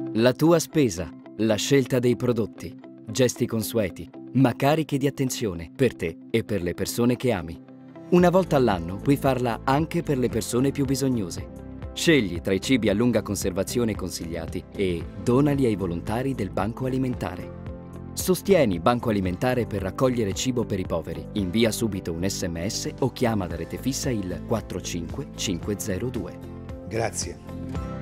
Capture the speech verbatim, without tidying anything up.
La tua spesa, la scelta dei prodotti, gesti consueti, ma carichi di attenzione per te e per le persone che ami. Una volta all'anno puoi farla anche per le persone più bisognose. Scegli tra i cibi a lunga conservazione consigliati e donali ai volontari del Banco Alimentare. Sostieni Banco Alimentare per raccogliere cibo per i poveri. Invia subito un sms o chiama da rete fissa il quattro cinque cinque zero due. Grazie.